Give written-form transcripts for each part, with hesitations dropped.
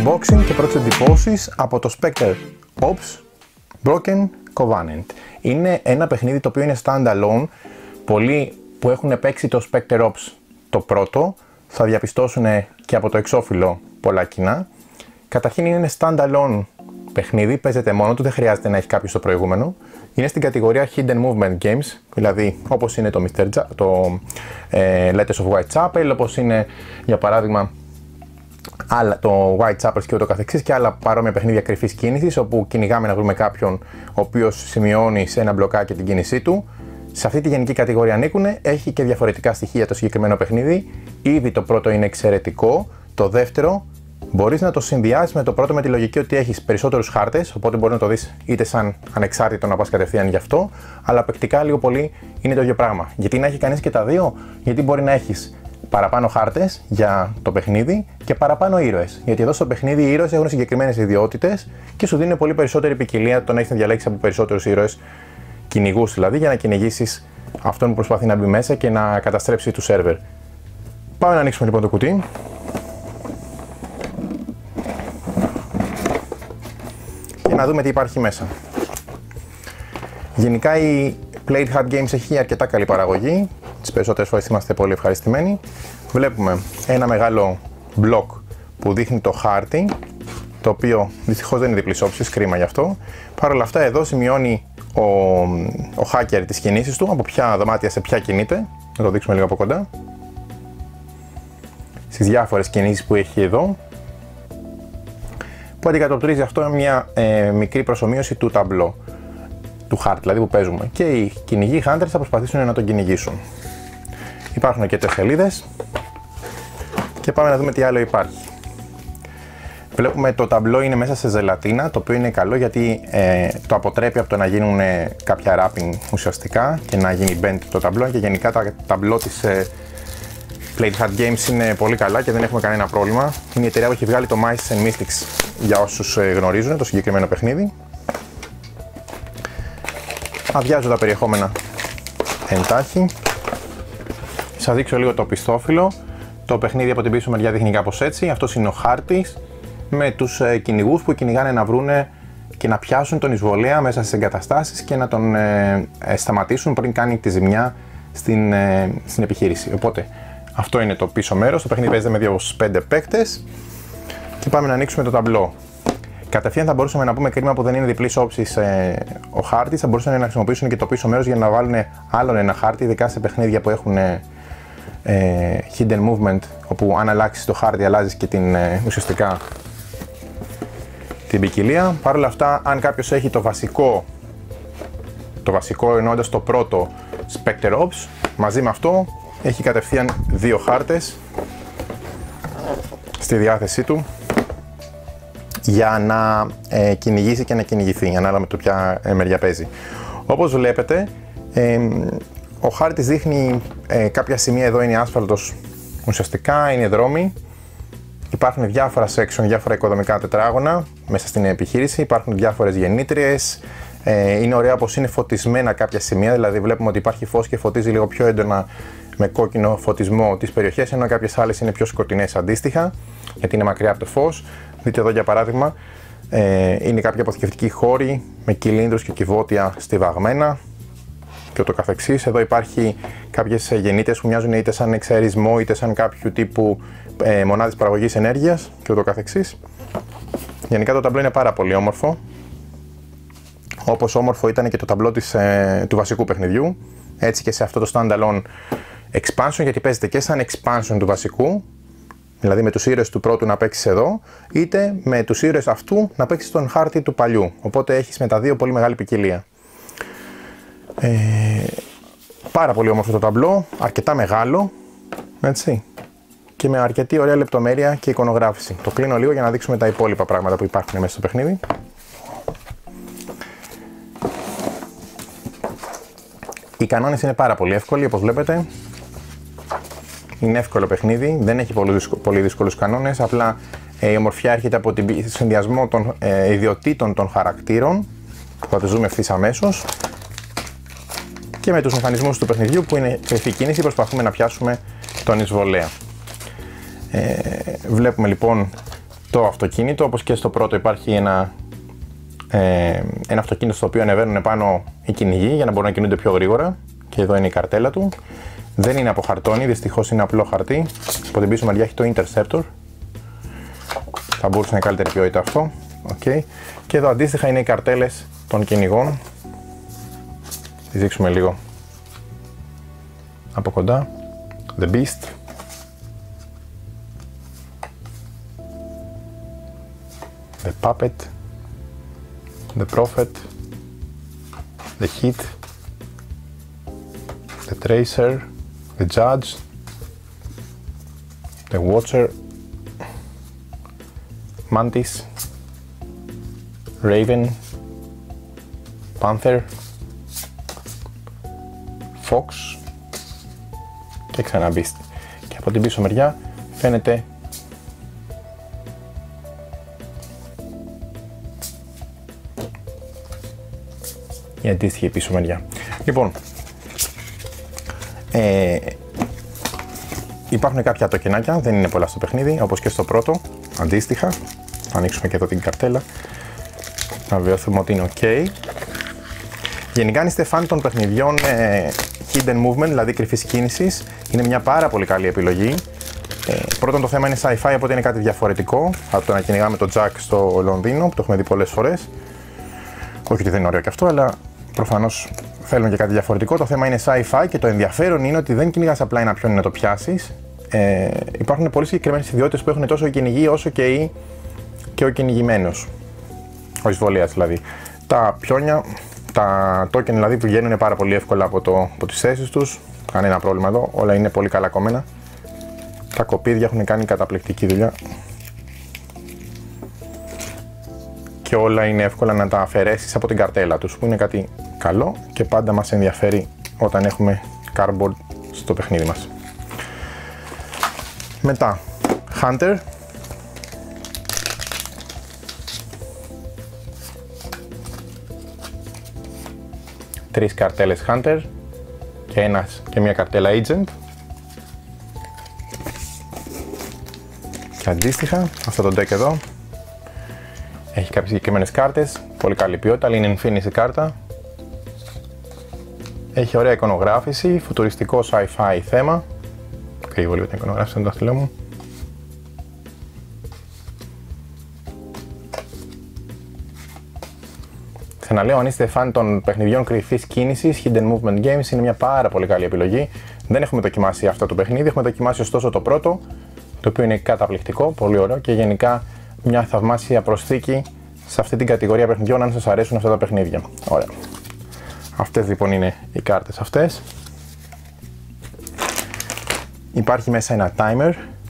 unboxing και πρώτες εντυπώσεις από το Spectre Ops Broken Covenant. Είναι ένα παιχνίδι το οποίο είναι standalone. Πολλοί που έχουν παίξει το Spectre Ops το πρώτο θα διαπιστώσουν και από το εξώφυλλο πολλά κοινά. Καταρχήν είναι standalone παιχνίδι, παίζεται μόνο του, δεν χρειάζεται να έχει κάποιος το προηγούμενο. Είναι στην κατηγορία Hidden Movement Games, δηλαδή όπως είναι το Letters of Whitechapel, όπως είναι για παράδειγμα το Whitechapel και ούτω καθεξής και άλλα παρόμοια παιχνίδια κρυφής κίνησης, όπου κυνηγάμε να βρούμε κάποιον ο οποίος σημειώνει σε ένα μπλοκάκι την κίνησή του. Σε αυτή τη γενική κατηγορία ανήκουν, έχει και διαφορετικά στοιχεία το συγκεκριμένο παιχνίδι. Ήδη το πρώτο είναι εξαιρετικό, το δεύτερο μπορείς να το συνδυάσεις με το πρώτο με τη λογική ότι έχεις περισσότερους χάρτες, οπότε μπορεί να το δεις είτε σαν ανεξάρτητο να πας κατευθείαν γι' αυτό, αλλά παικτικά λίγο πολύ είναι το ίδιο πράγμα. Γιατί να έχει κανείς και τα δύο, γιατί μπορεί να έχεις παραπάνω χάρτες για το παιχνίδι και παραπάνω ήρωες. Γιατί εδώ στο παιχνίδι οι ήρωες έχουν συγκεκριμένες ιδιότητες και σου δίνουν πολύ περισσότερη ποικιλία το να έχεις να διαλέξεις από περισσότερους ήρωες, κυνηγούς δηλαδή, για να κυνηγήσεις αυτόν που προσπαθεί να μπει μέσα και να καταστρέψει του σερβερ. Πάμε να ανοίξουμε λοιπόν το κουτί. Και να δούμε τι υπάρχει μέσα. Γενικά η Played Hard Games έχει αρκετά καλή παραγωγή. Τις περισσότερες φορές είμαστε πολύ ευχαριστημένοι. Βλέπουμε ένα μεγάλο μπλοκ που δείχνει το χάρτη, το οποίο δυστυχώς δεν είναι διπλής όψης, κρίμα γι' αυτό. Παρ' όλα αυτά εδώ σημειώνει ο hacker τις κινήσεις του, από ποια δωμάτια σε ποια κινείται. Να το δείξουμε λίγο από κοντά. Στις διάφορες κινήσεις που έχει εδώ, που αντικατοπτρίζει αυτό μια μικρή προσομοίωση του ταμπλό, του χάρτη δηλαδή που παίζουμε. Και οι κυνηγοί hunters θα προσπαθήσουν να τον κυνηγήσουν. Υπάρχουν αρκετές σελίδες και πάμε να δούμε τι άλλο υπάρχει. Βλέπουμε το ταμπλό είναι μέσα σε ζελατίνα, το οποίο είναι καλό γιατί το αποτρέπει από το να γίνουν κάποια wrapping ουσιαστικά και να γίνει bend το ταμπλό, και γενικά τα ταμπλό της Played Hard Games είναι πολύ καλά και δεν έχουμε κανένα πρόβλημα. Είναι η εταιρεία που έχει βγάλει το Mice and Mystics για όσους γνωρίζουν το συγκεκριμένο παιχνίδι. Αδειάζω τα περιεχόμενα εντάχει. Σας δείξω λίγο το πιστόφυλλο. Το παιχνίδι από την πίσω μεριά δείχνει κάπως έτσι. Αυτός είναι ο χάρτης με τους κυνηγούς που κυνηγάνε να βρούνε και να πιάσουν τον εισβολέα μέσα στις εγκαταστάσεις και να τον σταματήσουν πριν κάνει τη ζημιά στην επιχείρηση. Οπότε αυτό είναι το πίσω μέρος. Το παιχνίδι παίζεται με 2-5 παίκτες και πάμε να ανοίξουμε το ταμπλό. Κατευθείαν θα μπορούσαμε να πούμε, κρίμα που δεν είναι διπλής όψης ο χάρτης, θα μπορούσαν να χρησιμοποιήσουν και το πίσω μέρος για να βάλουν άλλον ένα χάρτη, ειδικά σε παιχνίδια που έχουν hidden movement, όπου αν αλλάξεις το χάρτη αλλάζεις και ουσιαστικά την ποικιλία. Παρ' όλα αυτά, αν κάποιος έχει το βασικό εννοώντας το πρώτο Spectre Ops, μαζί με αυτό έχει κατευθείαν δύο χάρτες στη διάθεσή του για να κυνηγήσει και να κυνηγηθεί, ανάλογα με το ποια μεριά παίζει. Όπως βλέπετε, ο χάρτης δείχνει κάποια σημεία, εδώ είναι άσφαλτος ουσιαστικά, είναι δρόμοι. Υπάρχουν διάφορα section, διάφορα οικοδομικά τετράγωνα μέσα στην επιχείρηση, υπάρχουν διάφορες γεννήτριες. Είναι ωραία πως είναι φωτισμένα κάποια σημεία, δηλαδή βλέπουμε ότι υπάρχει φως και φωτίζει λίγο πιο έντονα με κόκκινο φωτισμό τις περιοχές, ενώ κάποιες άλλες είναι πιο σκοτεινές αντίστοιχα, γιατί είναι μακριά από το φως. Δείτε εδώ για παράδειγμα, είναι κάποια αποθηκευτικοί χώροι με κυλίνδρους και κυβότια στιβαγμένα και ούτω καθεξής. Εδώ υπάρχει κάποιες γεννήτριες που μοιάζουν είτε σαν εξαερισμό είτε σαν κάποιο τύπου μονάδες παραγωγής ενέργειας και ούτω καθεξής. Γενικά το ταμπλό είναι πάρα πολύ όμορφο, όπως όμορφο ήταν και το ταμπλό του βασικού παιχνιδιού, έτσι και σε αυτό το standalone expansion, γιατί παίζεται και σαν expansion του βασικού, δηλαδή με τους ήρωες του πρώτου να παίξεις εδώ, είτε με τους ήρωες αυτού να παίξεις τον χάρτη του παλιού, οπότε έχεις με τα δύο πολύ μεγάλη ποικιλία. Πάρα πολύ όμορφο το ταμπλό, αρκετά μεγάλο, έτσι, και με αρκετή ωραία λεπτομέρεια και εικονογράφηση. Το κλείνω λίγο για να δείξουμε τα υπόλοιπα πράγματα που υπάρχουν μέσα στο παιχνίδι. Οι κανόνες είναι πάρα πολύ εύκολοι, όπως βλέπετε. Είναι εύκολο παιχνίδι, δεν έχει πολύ δύσκολους κανόνες, απλά η ομορφιά έρχεται από τον συνδυασμό των ιδιοτήτων των χαρακτήρων, που θα το ζούμε ευθύς αμέσως, και με τους μηχανισμούς του παιχνιδιού που είναι κρυφή κίνηση, προσπαθούμε να πιάσουμε τον εισβολέα. Βλέπουμε λοιπόν το αυτοκίνητο. Όπως και στο πρώτο υπάρχει ένα αυτοκίνητο στο οποίο ανεβαίνουν πάνω οι κυνηγοί για να μπορούν να κινούνται πιο γρήγορα. Και εδώ είναι η καρτέλα του. Δεν είναι από χαρτόνι, δυστυχώς είναι απλό χαρτί. Από την πίσω μεριά έχει το Interceptor. Θα μπορούσε να είναι καλύτερη ποιότητα αυτό. Okay. Και εδώ αντίστοιχα είναι οι καρτέλες των κυνηγών. Τις δείξουμε λίγο από κοντά. The Beast. The Puppet. The Prophet. The Hit. The Tracer. The Judge. The Watcher. Mantis. Raven. Panther. Fox. Και ξανά Beast. Και από την πίσω μεριά φαίνεται η αντίστοιχη πίσω μεριά. Λοιπόν, υπάρχουν κάποια τοκενάκια, δεν είναι πολλά στο παιχνίδι, όπως και στο πρώτο, αντίστοιχα. Θα ανοίξουμε και εδώ την καρτέλα, να βεβαιωθούμε ότι είναι ok. Γενικά, αν είστε φαν των παιχνιδιών hidden movement, δηλαδή κρυφής κίνησης, είναι μια πάρα πολύ καλή επιλογή. Πρώτον, το θέμα είναι sci-fi, οπότε είναι κάτι διαφορετικό από το να κυνηγάμε το Jack στο Λονδίνο, που το έχουμε δει πολλές φορές. Όχι ότι δεν είναι ωραίο και αυτό, αλλά προφανώς θέλουν και κάτι διαφορετικό. Το θέμα είναι sci-fi και το ενδιαφέρον είναι ότι δεν κυνηγάς απλά ένα πιόνι να το πιάσεις. Υπάρχουν πολύ συγκεκριμένες ιδιότητες που έχουν τόσο οι κυνηγοί όσο και ο κυνηγημένος. Ο εισβολέας δηλαδή. Τα πιόνια, τα token δηλαδή βγαίνουν πάρα πολύ εύκολα από τις θέσεις τους. Κανένα πρόβλημα εδώ, όλα είναι πολύ καλά κομμένα. Τα κοπίδια έχουν κάνει καταπληκτική δουλειά. Και όλα είναι εύκολα να τα αφαιρέσεις από την καρτέλα τους, που είναι κάτι καλό και πάντα μας ενδιαφέρει όταν έχουμε cardboard στο παιχνίδι μας. Μετά, Hunter. Τρεις καρτέλες Hunter και μια καρτέλα Agent. Και αντίστοιχα, αυτό το deck εδώ έχει κάποιες συγκεκριμένες κάρτες, πολύ καλή ποιότητα, αλλά είναι Infinity κάρτα. Έχει ωραία εικονογράφηση, φουτουριστικό sci-fi θέμα. Κρύβω λίγο την εικονογράφηση με το δάχτυλό μου. Ξαναλέω, αν είστε φαν των παιχνιδιών κρυφής κίνησης, hidden movement games, είναι μια πάρα πολύ καλή επιλογή. Δεν έχουμε δοκιμάσει αυτό το παιχνίδι, έχουμε δοκιμάσει ωστόσο το πρώτο, το οποίο είναι καταπληκτικό, πολύ ωραίο και γενικά μια θαυμάσια προσθήκη σε αυτή την κατηγορία παιχνιδιών, αν σας αρέσουν αυτά τα παιχνίδια. Ωραία. Αυτές λοιπόν είναι οι κάρτες αυτές. Υπάρχει μέσα ένα timer.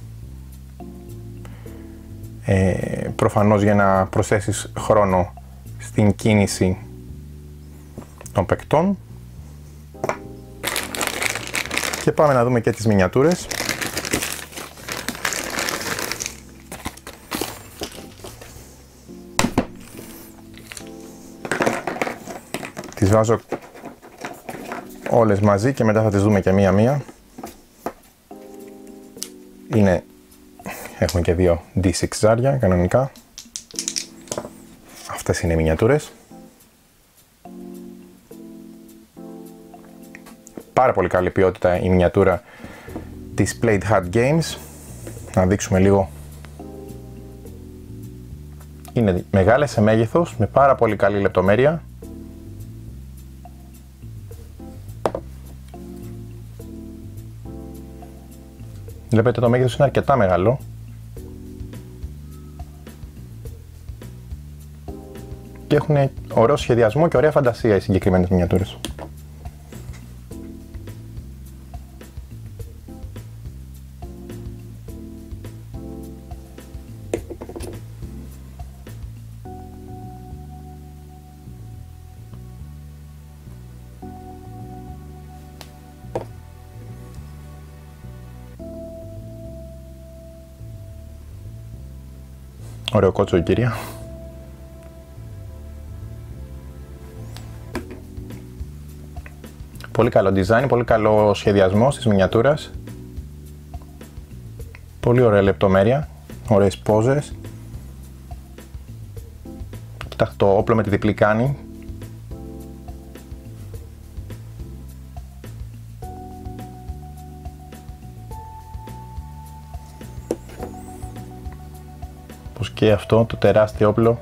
Προφανώς για να προσθέσεις χρόνο στην κίνηση των παικτών. Και πάμε να δούμε και τις μινιατούρες. Τις βάζω όλες μαζί και μετά θα τις δούμε και μία-μία. Έχουμε και δύο D6 ζάρια κανονικά. Αυτές είναι οι μινιατούρες. Πάρα πολύ καλή ποιότητα η μινιατούρα της Played Hard Games. Να δείξουμε λίγο. Είναι μεγάλες σε μέγεθος, με πάρα πολύ καλή λεπτομέρεια. Βλέπετε το μέγεθος είναι αρκετά μεγάλο. Και έχουν ωραίο σχεδιασμό και ωραία φαντασία οι συγκεκριμένες μινιατούρες. Ωραίο κότσο η κυρία. Πολύ καλό design, πολύ καλό σχεδιασμό της μινιατούρας. Πολύ ωραία λεπτομέρεια, ωραίες πόζες. Κοιτάξτε το όπλο με τη διπλή κάνη. Πως και αυτό το τεράστιο όπλο.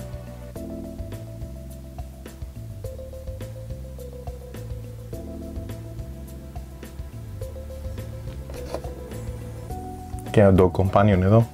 Και το companion εδώ.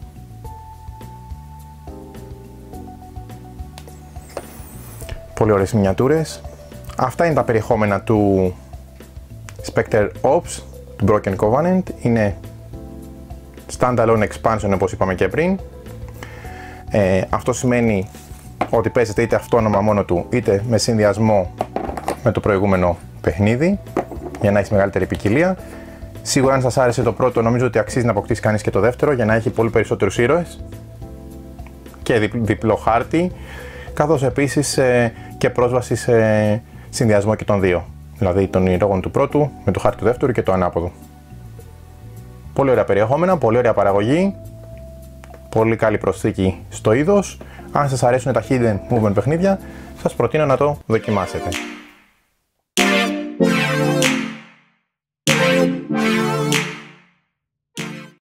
Πολύ ωραίες μινιατούρες. Αυτά είναι τα περιεχόμενα του Spectre Ops, του Broken Covenant. Είναι standalone expansion όπως είπαμε και πριν. Αυτό σημαίνει ότι παίζεται είτε αυτόνομα μόνο του είτε με συνδυασμό με το προηγούμενο παιχνίδι για να έχει μεγαλύτερη ποικιλία. Σίγουρα αν σας άρεσε το πρώτο, νομίζω ότι αξίζει να αποκτήσει κανείς και το δεύτερο για να έχει πολύ περισσότερους ήρωες και διπλό χάρτη, καθώς επίσης και πρόσβαση σε συνδυασμό και των δύο, δηλαδή των ηρώων του πρώτου με το χάρτη του δεύτερου και το ανάποδο. Πολύ ωραία περιεχόμενα, πολύ ωραία παραγωγή, πολύ καλή προσθήκη στο είδος. Αν σας αρέσουν τα hidden movement παιχνίδια, σας προτείνω να το δοκιμάσετε.